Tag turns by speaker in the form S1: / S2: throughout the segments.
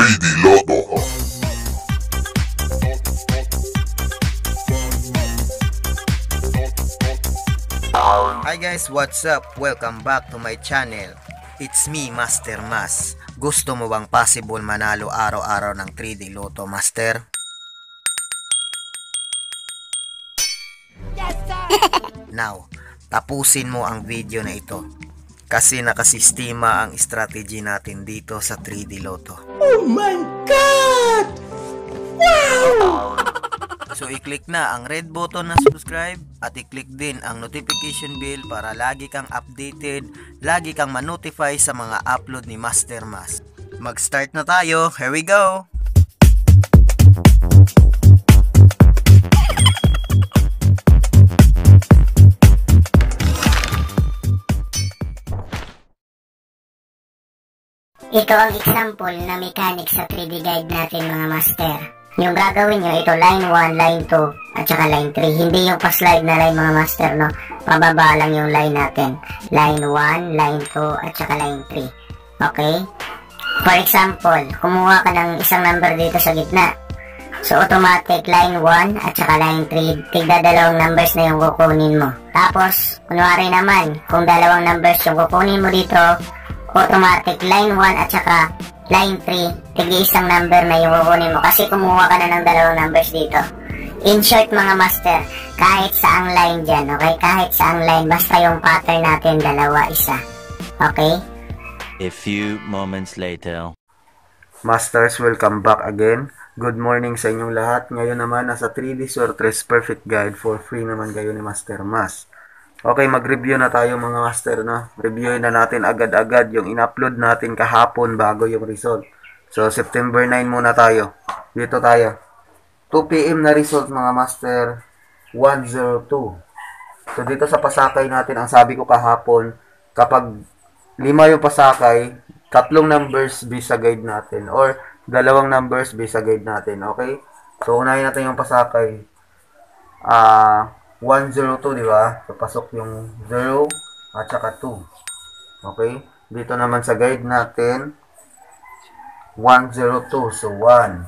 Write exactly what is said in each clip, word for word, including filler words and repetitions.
S1: three D Lotto.
S2: Hi guys, what's up? Welcome back to my channel. It's me, Master Mas. Gusto mo bang possible manalo araw-araw ng three D Lotto, Master?
S3: Yes, sir!
S2: Now, tapusin mo ang video na ito kasi nakasistema ang strategy natin dito sa three D Lotto.
S3: Oh my God! Wow!
S2: So, i-click na ang red button na subscribe at i-click din ang notification bell para lagi kang updated, lagi kang ma-notify sa mga upload ni Master Mas. Mag-start na tayo. Here we go!
S4: Ito ang example na mechanics sa three D guide natin, mga master. Yung gagawin nyo, ito line one, line two, at saka line three. Hindi yung pa-slide na line, mga master, no? Pababa lang yung line natin. Line one, line two, at saka line three. Okay? For example, kumuha ka ng isang number dito sa gitna. So, automatic line one at saka line three. Tigda dalawang numbers na yung kukunin mo. Tapos, kunwari naman, kung dalawang numbers yung kukunin mo dito, automatic line one at saka line three, tigda isang number na yung kukunin mo kasi kumuha ka na ng dalawang numbers dito. In short, mga master, kahit saang line dyan, okay? Kahit saang line, basta yung pattern natin, dalawa, isa. Okay?
S5: A few moments later.
S2: Masters, welcome back again. Good morning sa inyong lahat. Ngayon naman, nasa three D Sortress Perfect Guide for free naman kayo ni Master Mas. Okay, mag-review na tayo, mga master, no? Reviewin na natin agad-agad yung in-upload natin kahapon bago yung result. So, September nine muna tayo. Dito tayo. two P M na result, mga master. one oh two. So, dito sa pasakay natin, ang sabi ko kahapon, kapag lima yung pasakay, tatlong numbers based sa guide natin. Or, dalawang numbers based sa guide natin. Okay? So, unahin natin yung pasakay. Ah... Uh, one oh two, di ba? So, pasok yung zero at saka two. Okay? Dito naman sa guide natin, one oh two. So, one,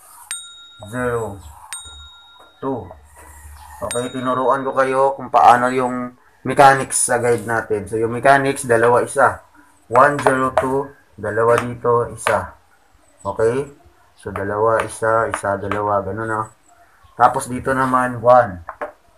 S2: zero, two. Okay? Tinuruan ko kayo kung paano yung mechanics sa guide natin. So, yung mechanics, dalawa, isa. one oh two, dalawa dito, isa. Okay? So, dalawa, isa, isa, dalawa. Ganun, no? Tapos, dito naman, one.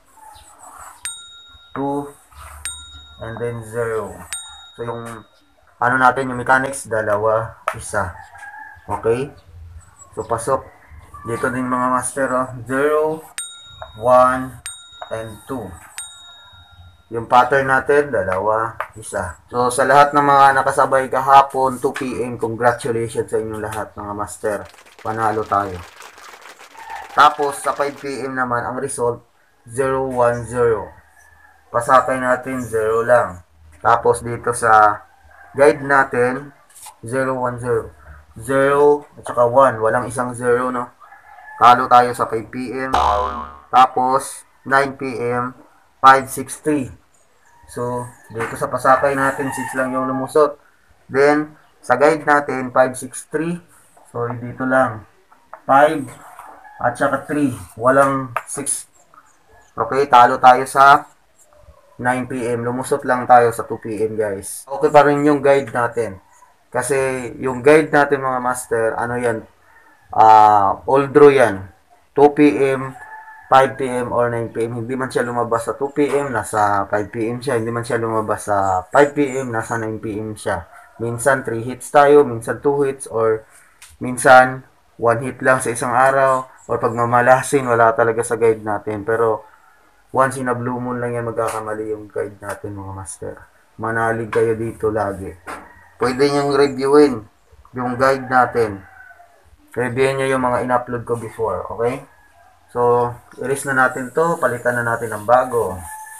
S2: two, and then zero. So, yung, ano natin, yung mechanics, dalawa, isa. Okay? So, pasok. Dito din, mga master, oh. zero, one, and two. Yung pattern natin, dalawa, isa. So, sa lahat ng mga nakasabay kahapon, two P M, congratulations sa inyong lahat, mga master. Panalo tayo. Tapos, sa five P M naman, ang result, zero, one, zero. Pasakay natin, zero lang. Tapos dito sa guide natin, zero, one, zero. zero at saka one. Walang isang zero, no? Talo tayo sa five P M. Tapos, nine P M, five, six, three. So, dito sa pasakay natin, six lang yung lumusot. Then, sa guide natin, five, six, three. So, dito lang. five at saka three. Walang six. Okay, talo tayo sa nine P M. Lumusot lang tayo sa two P M, guys. Okay pa rin yung guide natin. Kasi yung guide natin, mga master, ano yan? Uh, all draw yan. two P M, five P M, or nine P M. Hindi man siya lumabas sa two P M, nasa five P M siya. Hindi man siya lumabas sa five P M, nasa nine P M siya. Minsan three hits tayo, minsan two hits, or minsan one hit lang sa isang araw. Or pag mamalasin, wala talaga sa guide natin. Pero once in a blue moon lang yan magkakamali yung guide natin, mga master. Manalig kayo dito lagi. Pwede nyo reviewin yung guide natin. Reviewin nyo yung mga in-upload ko before. Okay? So, erase na natin to. Palitan na natin ng bago.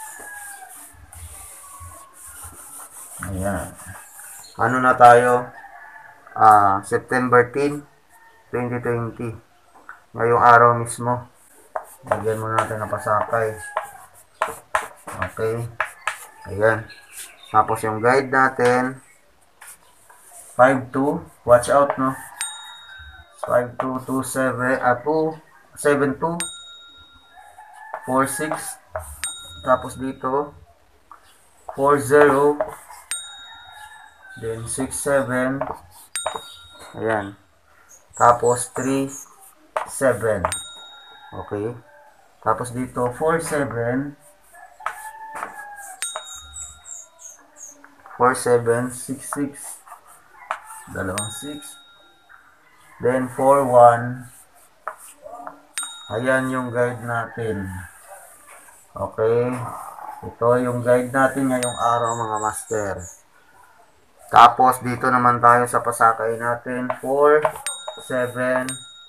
S2: Ayan. Ano na tayo? Uh, September tenth, twenty twenty. Ngayong araw mismo. Lagyan muna natin ng pasakay. Okay. Ayan. Tapos yung guide natin, five two. Watch out, no? five two two seven, ah, two seven two four six, tapos dito four zero, then six seven, ayan, tapos three seven, okay, tapos dito four seven, four seven, six six, dalawang six, then four one, ayan yung guide natin. Okay, ito yung guide natin ngayong araw mga master. Tapos dito naman tayo sa pasakay natin, four, seven,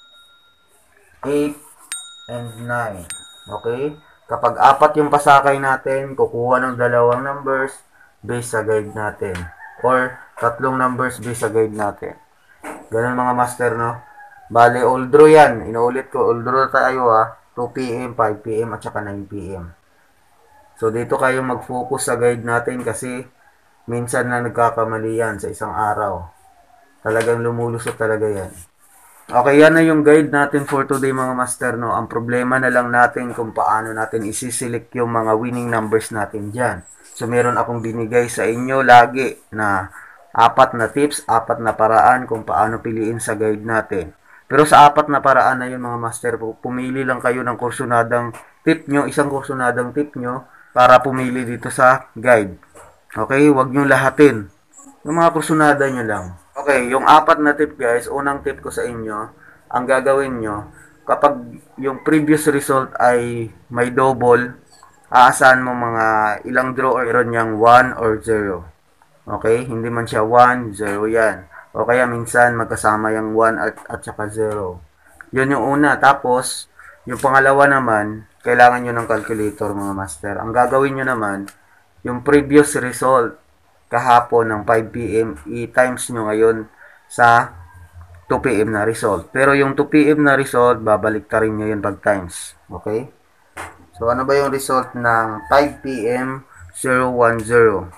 S2: eight, and nine. Okay, kapag apat yung pasakay natin, kukuha ng dalawang numbers based sa guide natin, or tatlong numbers based sa guide natin. Ganun mga master, no? Bale, all draw yan. Inuulit ko, all draw tayo ha. two P M, five P M, at saka nine P M. So, dito kayo mag-focus sa guide natin kasi minsan na nagkakamali yan sa isang araw. Talagang lumulusot talaga yan. Okay, yan na yung guide natin for today mga master, no? Ang problema na lang natin kung paano natin isi-select yung mga winning numbers natin dyan. So, meron akong binigay sa inyo lagi na apat na tips, apat na paraan kung paano piliin sa guide natin. Pero sa apat na paraan na yun mga master, pumili lang kayo ng kursunadang tip nyo, isang kursunadang tip nyo para pumili dito sa guide. Okay, huwag nyo lahatin. Yung mga kursunada nyo lang. Okay, yung apat na tip guys, unang tip ko sa inyo, ang gagawin nyo, kapag yung previous result ay may double, aasahan mo mga ilang draw or meron niyang one or zero. Okay, hindi man siya one, zero yan. O kaya minsan magkasama yung one at, at saka zero. Yun yung una. Tapos, yung pangalawa naman, kailangan nyo ng calculator mga master. Ang gagawin nyo naman, yung previous result kahapon ng five P M, i-times nyo ngayon sa two P M na result. Pero yung two P M na result, babalik ta rin nyo yun pag times. Okay? So, ano ba yung result ng five P M zero one zero?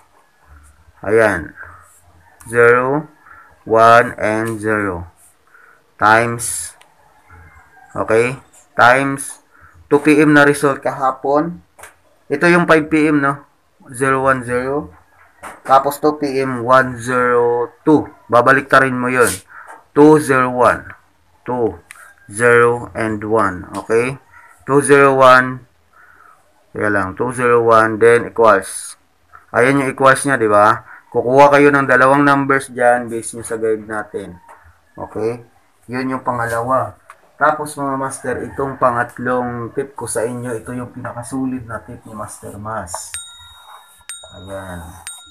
S2: Ayan. zero, one, and zero. Times. Okay? Times two P M na result kahapon. Ito yung five P M, no? zero one zero. Tapos two P M one zero two. Babalik ta rin mo yun. two zero one. two, zero, and one. Okay? two zero one. Kaya lang. two zero one. Then equals. Ayan yung equals niya, di ba? Kukuha kayo ng dalawang numbers dyan based nyo sa guide natin. Okay? Yun yung pangalawa. Tapos mga master, itong pangatlong tip ko sa inyo, ito yung pinakasulit na tip ni Master Mas. Ayan.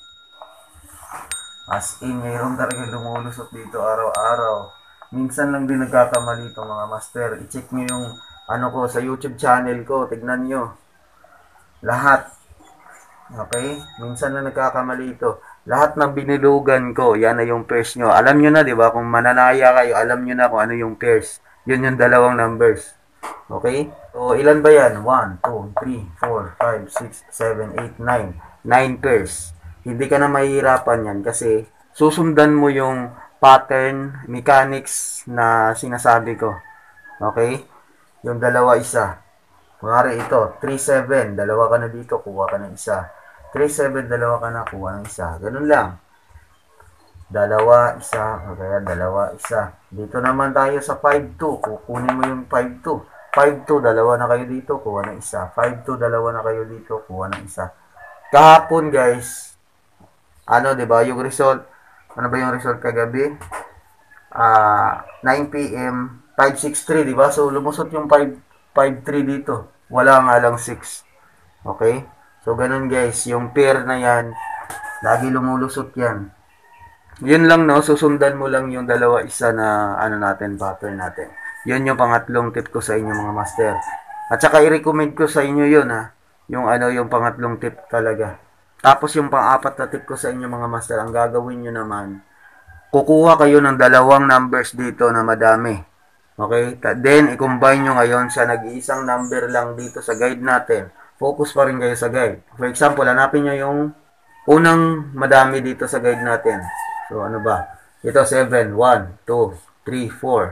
S2: As in, mayroon talaga lumulusot dito araw-araw. Minsan lang din nagkakamali itong mga master. I-check nyo yung ano ko sa YouTube channel ko. Tignan nyo. Lahat. Okay? Minsan lang nagkakamali ito. Lahat ng binilugan ko, yan na yung pairs nyo. Alam nyo na, di ba? Kung mananaya kayo, alam nyo na kung ano yung pairs. Yun yung dalawang numbers. Okay? So, ilan ba yan? one, two, three, four, five, six, seven, eight, nine. nine pairs. Hindi ka na mahihirapan yan kasi susundan mo yung pattern, mechanics na sinasabi ko. Okay? Yung dalawa isa. Kunwari ito, three seven. Dalawa ka na dito, kuha ka ng isa. three seven, dalawa ka na, kuha ng isa. Ganun lang. Dalawa, isa, o kaya dalawa, isa. Dito naman tayo sa five two. Kukunin mo yung five two. five two, dalawa na kayo dito, kuha ng isa. five two, dalawa na kayo dito, kuha ng isa. Kahapon, guys, ano, diba, yung result, ano ba yung result kagabi? Uh, nine P M, five six three, diba? So, lumusot yung five five three dito. Wala nga lang six. Okay? So, ganun, guys. Yung pair na yan, lagi lumulusot yan. Yun lang, no? Susundan mo lang yung dalawa isa na ano natin, pattern natin. Yun yung pangatlong tip ko sa inyo mga master. At saka i-recommend ko sa inyo yun, ha? Yung ano, yung pangatlong tip talaga. Tapos yung pang-apat na tip ko sa inyo mga master, ang gagawin nyo naman, kukuha kayo ng dalawang numbers dito na madami. Okay? Then, i-combine nyo ngayon sa nag-iisang number lang dito sa guide natin. Focus pa rin kayo sa guide. For example, hanapin nyo yung unang madami dito sa guide natin. So, ano ba? Ito, seven, one, two, three, four,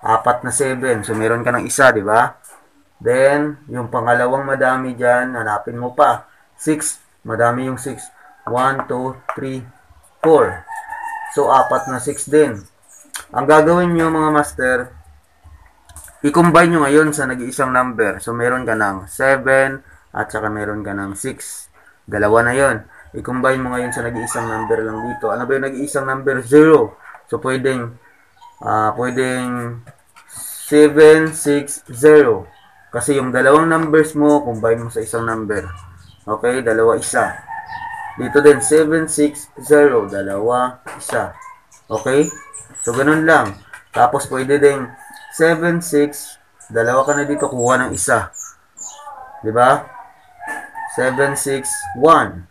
S2: Apat na seven. So, meron ka ng isa, di ba? Then, yung pangalawang madami dyan, hanapin mo pa. six. Madami yung six. one, two, three, four. So, apat na six din. Ang gagawin nyo mga master, i-combine nyo ngayon sa nag-iisang number. So, meron ka ng seven at saka meron ka ng six. Dalawa na yon. I-combine mo ngayon sa nag-iisang number lang dito. Ano ba yung nag-iisang number? zero. So, pwedeng, uh, pwedeng seven, six, zero. Kasi yung dalawang numbers mo, combine mo sa isang number. Okay? Dalawa, isa. Dito din, seven, six, zero. Dalawa, isa. Okay? So, ganun lang. Tapos, pwede din seven, six. Dalawa ka na dito, kuha ng isa. Diba? seven, six, one.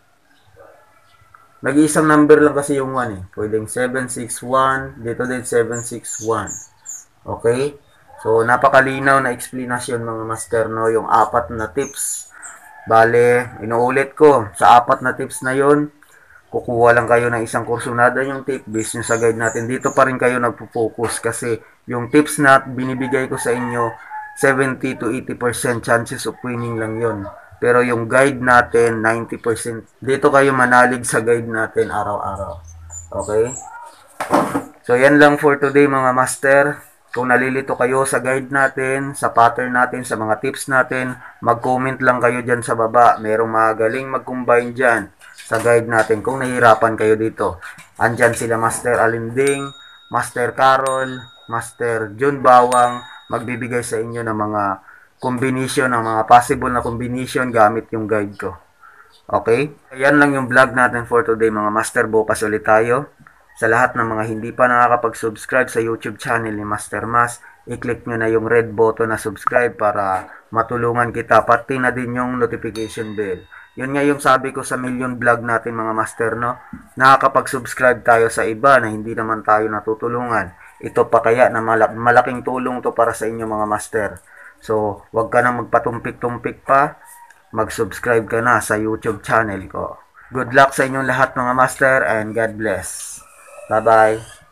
S2: Nag-iisang number lang kasi yung one eh. Pwedeng seven, six, one. Dito din, seven, six, one. Okay? So, napakalinaw na explanation mga master, no? Yung apat na tips. Bale, inuulit ko. Sa apat na tips na yon, kukuha lang kayo ng isang kursunada yung tip based nyo sa guide natin. Dito pa rin kayo nagpo-focus kasi yung tips na binibigay ko sa inyo, seventy to eighty percent chances of winning lang yon. Pero yung guide natin, ninety percent. Dito kayo manalig sa guide natin araw-araw. Okay? So, yan lang for today mga master. Kung nalilito kayo sa guide natin, sa pattern natin, sa mga tips natin, mag-comment lang kayo dyan sa baba. Merong magaling mag-combine dyan sa guide natin kung nahihirapan kayo dito. Andyan sila Master Alinding, Master Carol, Master John Bawang, magbibigay sa inyo ng mga combination, ng mga possible na combination gamit yung guide ko. Okay? Yan lang yung vlog natin for today mga master. Bukas ulit tayo. Sa lahat ng mga hindi pa nakakapag-subscribe sa YouTube channel ni Master Mas, i-click nyo na yung red button na subscribe para matulungan kita. Pati na din yung notification bell. Yun nga yung sabi ko sa million vlog natin mga master, no? Nakakapag-subscribe tayo sa iba na hindi naman tayo natutulungan. Ito pa kaya na malak malaking tulong to para sa inyo mga master. So, wag ka na magpatumpik-tumpik pa. Mag-subscribe ka na sa YouTube channel ko. Good luck sa inyong lahat mga master and God bless. Bye-bye.